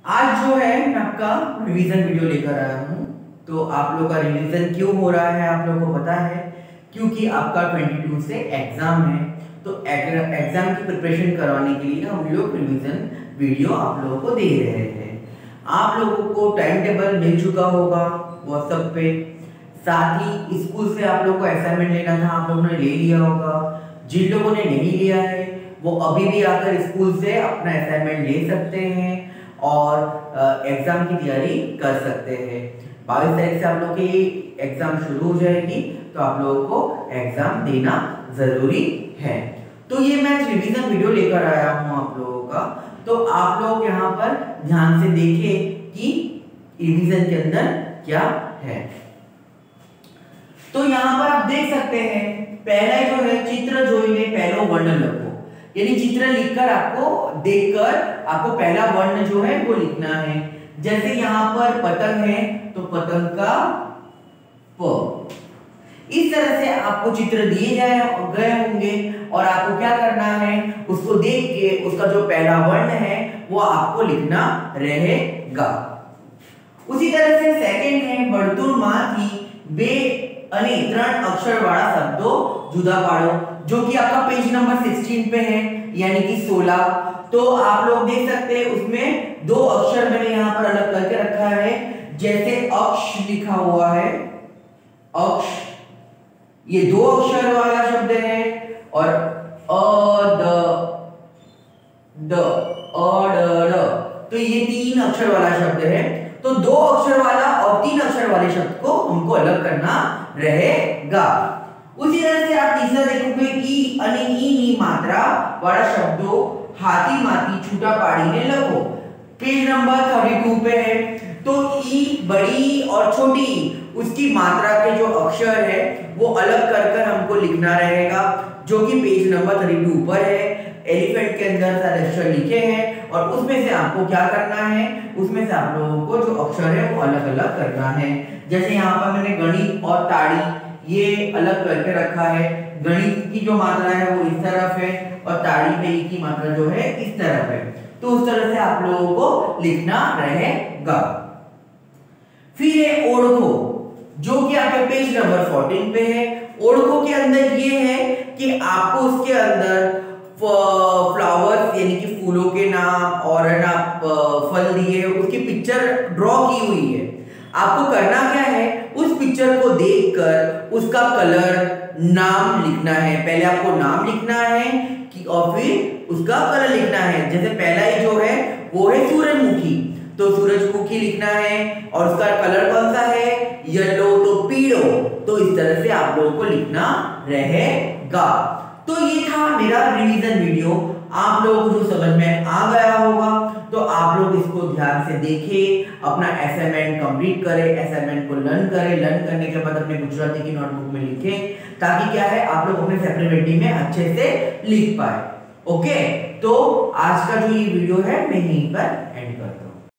आज जो है मैं आपका रिवीजन वीडियो लेकर आया हूँ। तो आप लोग का रिवीजन क्यों हो रहा है आप लोगों को पता है, क्योंकि आपका 22 से एग्जाम है। तो एग्जाम की प्रिपरेशन करवाने के लिए हम लोग रिवीजन वीडियो आप लोगों को दे रहे हैं। आप लोगों को टाइम टेबल मिल चुका होगा व्हाट्सएप पे, साथ ही स्कूल से आप लोगों को असाइनमेंट लेना था, आप लोगों ने ले लिया होगा। जिन लोगों ने नहीं लिया है वो अभी भी आकर स्कूल से अपना असाइनमेंट ले सकते हैं और एग्जाम की तैयारी कर सकते हैं। 22 तारीख से आप लोग की एग्जाम शुरू हो जाएगी, तो आप लोगों को एग्जाम देना जरूरी है। तो ये मैं रिवीजन वीडियो लेकर आया हूँ आप लोगों का। तो आप लोग यहाँ पर ध्यान से देखें कि रिवीजन के अंदर क्या है। तो यहाँ पर आप देख सकते हैं, पहला जो है चित्र जोईने पहलो वर्ण लखो, यानी चित्र लिखकर आपको देखकर आपको पहला वर्ण जो है वो लिखना है। जैसे यहाँ पर पतंग है तो पतंग का प। इस तरह से आपको चित्र दिए गए होंगे और आपको क्या करना है, उसको देख के उसका जो पहला वर्ण है वो आपको लिखना रहेगा। उसी तरह से सेकंड है वर्तुळमांथी बे અને 3 अक्षर वाला शब्दों जुदा पाड़ो, जो कि आपका पेज नंबर 16 पे है, यानी कि 16। तो आप लोग देख सकते हैं उसमें 2 अक्षर मैंने यहाँ पर अलग करके रखा है। जैसे अक्ष लिखा हुआ है, अक्ष ये 2 अक्षर वाला शब्द है, और तो ये 3 अक्षर वाला शब्द है। तो 2 अक्षर वाला और 3 अक्षर वाले शब्द को हमको अलग करना रहेगा। उसी तरह से आप तीसरा देखोगे कि અને ईनी मात्रा वाला शब्दों हाथी माथी छूटा पाड़ीने लखो, पेज नंबर 32 पे है। तो ई बड़ी और छोटी उसकी मात्रा के जो अक्षर है वो अलग कर हमको लिखना रहेगा, जो कि पेज नंबर 32 पर है। एलिफेंट के अंदर सारे अक्षर लिखे हैं और उसमें से आपको क्या करना है, उसमें से आप लोगों को जो अक्षर है वो अलग अलग करना है। जैसे यहाँ पर मैंने गणित और ताड़ी ये अलग करके रखा है। गणित की जो मात्रा है वो इस तरफ है और ताड़ी पे की मात्रा जो है इस तरफ है। तो उस तरह से आप लोगों को लिखना रहेगा। फिर है ओळखो, जो कि आपके पेज नंबर 14 पे है। ओळखो के अंदर ये है कि आपको उसके अंदर फ्लावर्स यानी कि फूलों के नाम और ना फल दिए हैं, उसकी पिक्चर ड्रॉ की हुई है। आपको करना क्या है, उस पिक्चर को देखकर उसका कलर नाम लिखना है। पहले आपको नाम लिखना है कि और फिर उसका कलर लिखना है। जैसे पहला ही जो है वो है सूरजमुखी, तो सूरजमुखी लिखना है और उसका कलर कौन सा है, येलो, तो पीलो। तो इस तरह से आप लोगों को लिखना रहेगा। तो ये था मेरा रिवीजन वीडियो। आप लोगों को जो समझ में आ गया होगा, तो आप लोग इसको ध्यान से देखें, अपना असाइनमेंट कंप्लीट करें, असाइनमेंट को लर्न करें। लर्न करने के बाद अपने गुजराती की नोटबुक में लिखें, ताकि क्या है आप लोग अपने सप्लीमेंट्री में अच्छे से लिख पाए। ओके, तो आज का जो ये वीडियो है मैं यहीं पर